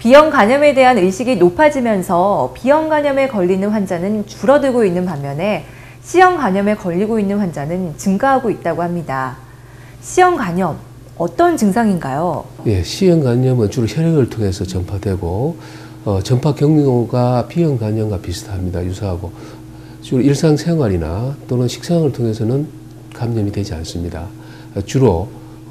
B형 간염에 대한 의식이 높아지면서 B형 간염에 걸리는 환자는 줄어들고 있는 반면에 C형 간염에 걸리고 있는 환자는 증가하고 있다고 합니다. C형 간염, 어떤 증상인가요? 예, C형 간염은 주로 혈액을 통해서 전파되고 전파 경로가 B형 간염과 비슷합니다. 유사하고 주로 일상생활이나 또는 식상을 통해서는 감염이 되지 않습니다. 주로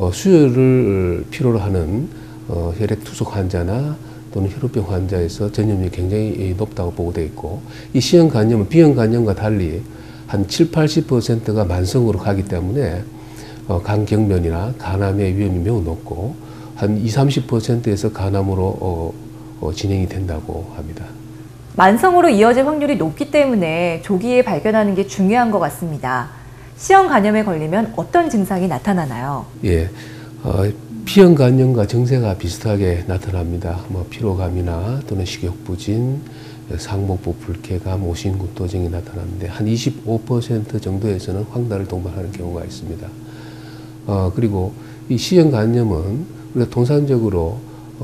수혈을 필요로 하는 혈액 투석 환자나 또는 혈우병 환자에서 전염률이 굉장히 높다고 보고되어 있고, 이 C형 간염은 B형 간염과 달리 한 70~80%가 만성으로 가기 때문에 간경변이나 간암의 위험이 매우 높고 한 20~30%에서 간암으로 진행이 된다고 합니다. 만성으로 이어질 확률이 높기 때문에 조기에 발견하는 게 중요한 것 같습니다. C형 간염에 걸리면 어떤 증상이 나타나나요? 예, B형 간염과 증세가 비슷하게 나타납니다. 피로감이나 또는 식욕부진, 상복부 불쾌감, 오심굿도 등이 나타나는데 한 25% 정도에서는 황달을 동반하는 경우가 있습니다. 그리고 이 C형 간염은 우리가 통상적으로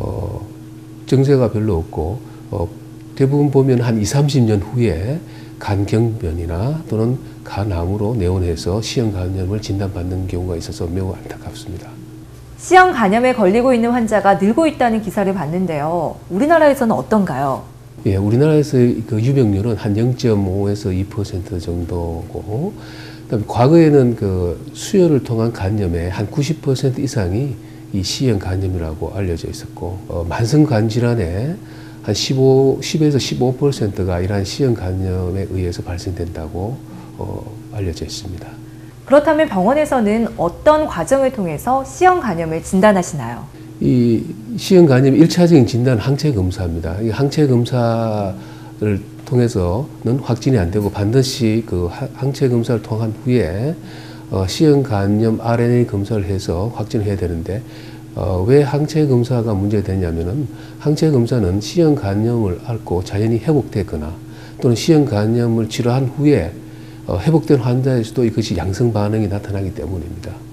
증세가 별로 없고 대부분 보면 한 20~30년 후에 간경변이나 또는 간암으로 내원해서 C형 간염을 진단받는 경우가 있어서 매우 안타깝습니다. C형 간염에 걸리고 있는 환자가 늘고 있다는 기사를 봤는데요. 우리나라에서는 어떤가요? 예, 우리나라에서 그 유병률은 한 0.5에서 2% 정도고, 그다음에 과거에는 그 수혈을 통한 간염의 한 90% 이상이 이 C형 간염이라고 알려져 있었고, 만성 간 질환의 한 10에서 15%가 이러한 C형 간염에 의해서 발생된다고 알려져 있습니다. 그렇다면 병원에서는 어떤 과정을 통해서 C형 간염을 진단하시나요? 이 C형 간염 1차적인 진단은 항체 검사입니다. 이 항체 검사를 통해서는 확진이 안 되고 반드시 그 항체 검사를 통한 후에 C형 간염 RNA 검사를 해서 확진을 해야 되는데, 왜 항체 검사가 문제되냐면은 항체 검사는 C형 간염을 앓고 자연히 회복되거나 또는 C형 간염을 치료한 후에 회복된 환자에서도 이것이 양성 반응이 나타나기 때문입니다.